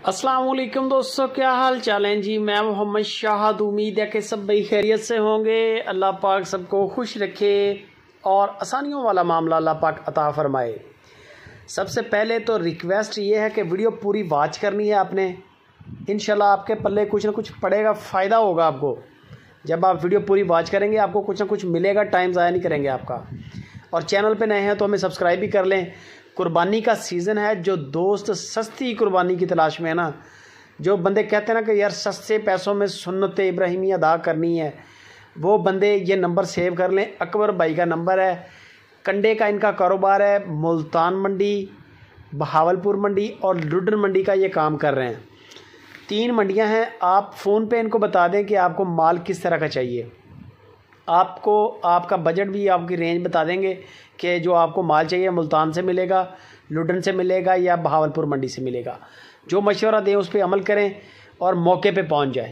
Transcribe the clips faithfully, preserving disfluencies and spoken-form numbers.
अस्सलाम वालेकुम दोस्तों, क्या हाल चाल है जी। मैं मोहम्मद शाहद। उम्मीद है कि सब भाई खैरियत से होंगे। अल्लाह पाक सबको खुश रखे और आसानियों वाला मामला अल्लाह पाक अता फरमाए। सबसे पहले तो रिक्वेस्ट ये है कि वीडियो पूरी वॉच करनी है आपने। इंशाल्लाह आपके पल्ले कुछ ना कुछ पड़ेगा, फ़ायदा होगा आपको। जब आप वीडियो पूरी वॉच करेंगे आपको कुछ ना कुछ मिलेगा, टाइम ज़ाया नहीं करेंगे आपका। और चैनल पे नए हैं तो हमें सब्सक्राइब भी कर लें। कुर्बानी का सीज़न है। जो दोस्त सस्ती कुर्बानी की तलाश में है ना, जो बंदे कहते हैं ना कि यार सस्ते पैसों में सुन्नत इब्राहिमी अदा करनी है, वो बंदे ये नंबर सेव कर लें। अकबर भाई का नंबर है। कंडे का इनका कारोबार है। मुल्तान मंडी, बहावलपुर मंडी और लुडन मंडी का ये काम कर रहे हैं। तीन मंडियां हैं। आप फ़ोन पे इनको बता दें कि आपको माल किस तरह का चाहिए। आपको आपका बजट भी, आपकी रेंज बता देंगे कि जो आपको माल चाहिए मुल्तान से मिलेगा, लुडन से मिलेगा या बहावलपुर मंडी से मिलेगा। जो मशवरा दें उस पर अमल करें और मौके पे पहुंच जाएं।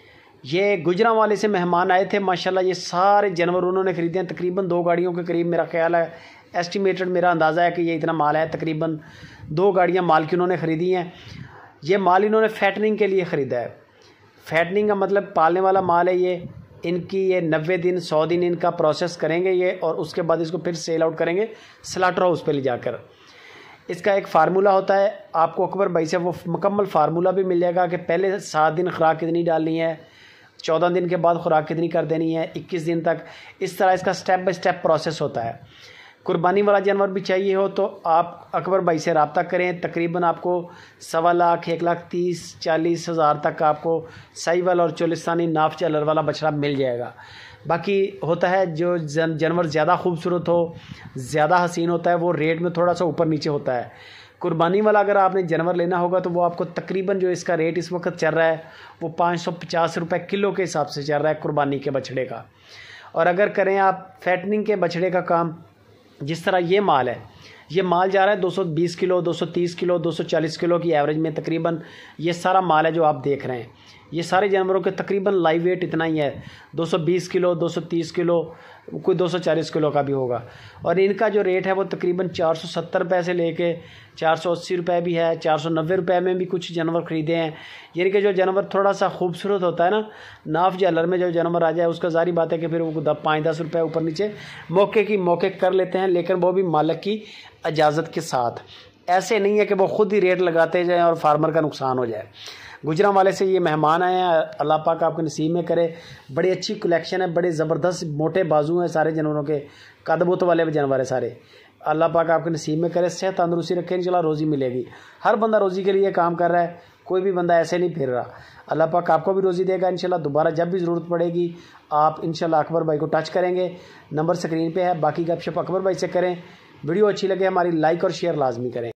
ये गुजरांवाले से मेहमान आए थे, माशाल्लाह ये सारे जानवर उन्होंने ख़रीदे हैं। तकरीबन दो गाड़ियों के करीब मेरा ख्याल है, एस्टिमेटेड मेरा अंदाज़ा है कि ये इतना माल है। तकरीबन दो गाड़ियाँ माल की उन्होंने ख़रीदी हैं। ये माल इन्होंने फैटनिंग के लिए ख़रीदा है। फैटनिंग का मतलब पालने वाला माल है ये। इनकी ये नब्बे दिन सौ दिन इनका प्रोसेस करेंगे ये, और उसके बाद इसको फिर सेल आउट करेंगे स्लाटर हाउस पे ले जाकर। इसका एक फार्मूला होता है। आपको अकबर भाई से वो मुकम्मल फार्मूला भी मिल जाएगा कि पहले सात दिन खुराक कितनी डालनी है, चौदह दिन के बाद खुराक कितनी कर देनी है, इक्कीस दिन तक। इस तरह इसका स्टेप बाय स्टेप प्रोसेस होता है। कुर्बानी वाला जानवर भी चाहिए हो तो आप अकबर भाई से रब्ता करें। तकरीबन आपको सवा लाख, एक लाख तीस चालीस हज़ार तक आपको साहिवाल और चोलिस्तानी नाफ चलर वाला बछड़ा मिल जाएगा। बाकी होता है जो जानवर ज़्यादा खूबसूरत हो, ज़्यादा हसीन होता है, वो रेट में थोड़ा सा ऊपर नीचे होता है। कुर्बानी वाला अगर आपने जानवर लेना होगा तो वो आपको तकरीबन जो इसका रेट इस वक्त चल रहा है वो पाँच सौ पचास रुपये किलो के हिसाब से चल रहा है कुर्बानी के बछड़े का। और अगर करें आप फैटनिंग के बछड़े का काम, जिस तरह ये माल है, ये माल जा रहा है दो सौ बीस किलो, दो सौ तीस किलो, दो सौ चालीस किलो की एवरेज में तकरीबन ये सारा माल है जो आप देख रहे हैं। ये सारे जानवरों के तकरीबन लाइव वेट इतना ही है, दो सौ बीस किलो, दो सौ तीस किलो, कोई दो सौ चालीस किलो का भी होगा। और इनका जो रेट है वो तकरीबन चार सौ सत्तर रुपये से लेके चार सौ अस्सी रुपये भी है, चार सौ नब्बे रुपये में भी कुछ जानवर ख़रीदे हैं। यानी कि जो जानवर थोड़ा सा खूबसूरत होता है ना, नाफ जालर में जो जानवर आ जाए उसका जारी बात है कि फिर वो दस पाँच दस रुपये ऊपर नीचे मौके की मौके कर लेते हैं, लेकिन वो भी मालिक की इजाज़त के साथ। ऐसे नहीं है कि वो खुद ही रेट लगाते जाएँ और फार्मर का नुकसान हो जाए। गुजरांवाले से ये मेहमान आए हैं, अल्लाह पाक आपके नसीब में करे। बड़ी अच्छी कलेक्शन है, बड़े ज़बरदस्त मोटे बाजू हैं सारे जानवरों के, कदबुत वाले जानवर है सारे। अल्लाह पाक आपके नसीब में करे, सेहत तंदुरुस्ती रखे, इंशाल्लाह रोज़ी मिलेगी। हर बंदा रोज़ी के लिए काम कर रहा है, कोई भी बंदा ऐसे नहीं फिर रहा। अल्लाह पाक आपको भी रोज़ी देगा इंशाल्लाह। दोबारा जब भी ज़रूरत पड़ेगी आप इंशाल्लाह अकबर भाई को टच करेंगे। नंबर स्क्रीन पर है। बाकी गपशप अकबर भाई से करें। वीडियो अच्छी लगे हमारी लाइक और शेयर लाजमी करें।